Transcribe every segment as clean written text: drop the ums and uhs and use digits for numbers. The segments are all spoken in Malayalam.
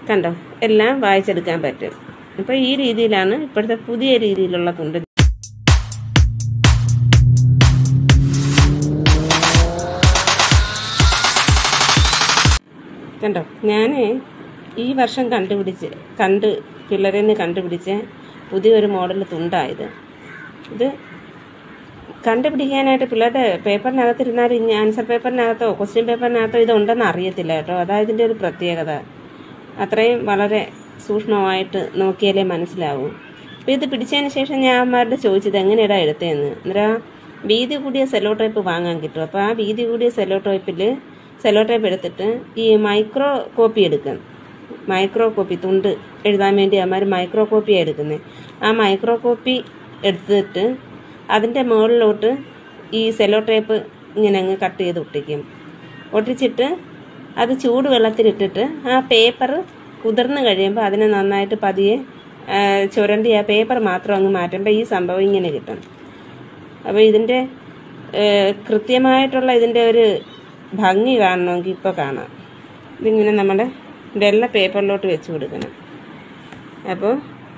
കണ്ടോ, എല്ലാം വായിച്ചെടുക്കാൻ പറ്റും. അപ്പോൾ ഈ രീതിയിലാണ് ഇപ്പോഴത്തെ പുതിയ രീതിയിലുള്ള തുണ്ട്. കണ്ടോ, ഞാൻ ഈ വർഷം പിള്ളേരിൽ നിന്ന് കണ്ടുപിടിച്ച പുതിയൊരു മോഡൽ തുണ്ടായത്. ഇത് കണ്ടുപിടിക്കാനായിട്ട് പിള്ളേരുടെ പേപ്പറിനകത്തിരുന്നാലും ഇനി ആൻസർ പേപ്പറിനകത്തോ ക്വസ്റ്റ്യൻ പേപ്പറിനകത്തോ ഇതുണ്ടെന്ന് അറിയത്തില്ല കേട്ടോ. അതായത് ഇതിൻ്റെ ഒരു പ്രത്യേകത. അത്രയും വളരെ സൂക്ഷ്മമായിട്ട് നോക്കിയാലേ മനസ്സിലാവൂ. അപ്പോൾ ഇത് പിടിച്ചതിന് ശേഷം ഞാൻ അമ്മമാരുടെ ചോദിച്ചത് എങ്ങനെയാടാ എടുത്തതെന്ന്. അന്നേരം വീതി കൂടിയ സെല്ലോ ടേപ്പ് വാങ്ങാൻ കിട്ടും. അപ്പോൾ ആ വീതി കൂടിയ സെല്ലോ ടേപ്പ് എടുത്തിട്ട് ഈ മൈക്രോ കോപ്പി എടുക്കും. മൈക്രോ കോപ്പി തുണ്ട് എഴുതാൻ വേണ്ടി അമ്മമാർ മൈക്രോ കോപ്പിയാണ് എടുക്കുന്നത്. ആ മൈക്രോ കോപ്പി എടുത്തിട്ട് അതിൻ്റെ മുകളിലോട്ട് ഈ സെല്ലോ ടേപ്പ് ഇങ്ങനെ അങ്ങ് കട്ട് ചെയ്ത് ഒട്ടിച്ചിട്ട് അത് ചൂടുവെള്ളത്തിലിട്ടിട്ട് ആ പേപ്പർ കുതിർന്ന് കഴിയുമ്പോൾ അതിനെ നന്നായിട്ട് പതിയെ ചുരണ്ടി ആ പേപ്പർ മാത്രം അങ്ങ് മാറ്റുമ്പോൾ ഈ സംഭവം ഇങ്ങനെ കിട്ടും. അപ്പോൾ ഇതിൻ്റെ കൃത്യമായിട്ടുള്ള ഇതിൻ്റെ ഒരു ഭംഗി കാണണമെങ്കിൽ ഇപ്പോൾ കാണാം. ഇതിങ്ങനെ നമ്മുടെ വെള്ള പേപ്പറിലോട്ട് വെച്ച് കൊടുക്കണം. അപ്പോൾ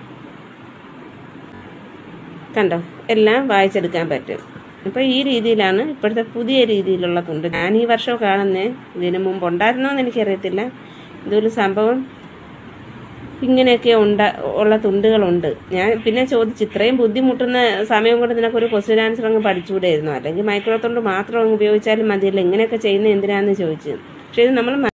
കണ്ടോ, എല്ലാം വായിച്ചെടുക്കാൻ പറ്റും. അപ്പോൾ ഈ രീതിയിലാണ് ഇപ്പോഴത്തെ പുതിയ രീതിയിലുള്ള തുണ്ട്. ഞാൻ ഈ വർഷം കാണുന്നേ. ഇതിനു മുമ്പ് ഉണ്ടായിരുന്നോ എന്ന് എനിക്കറിയത്തില്ല. ഇതൊരു സംഭവം ഇങ്ങനെയൊക്കെ ഉള്ള തുണ്ടുകളുണ്ട്. ഞാൻ പിന്നെ ചോദിച്ചു, ഇത്രയും ബുദ്ധിമുട്ടുന്ന സമയം കൊണ്ട് നിനക്കൊരു ക്വസ്റ്റ്യൻ ആൻസർ അങ്ങ് പഠിച്ചുകൂടെയായിരുന്നു, അല്ലെങ്കിൽ മൈക്രോ തുണ്ട് മാത്രം അങ്ങ് ഉപയോഗിച്ചാലും മതിയല്ലോ, ഇങ്ങനെയൊക്കെ ചെയ്യുന്നത് എന്തിനാണെന്ന് ചോദിച്ചു. പക്ഷേ ഇത് നമ്മൾ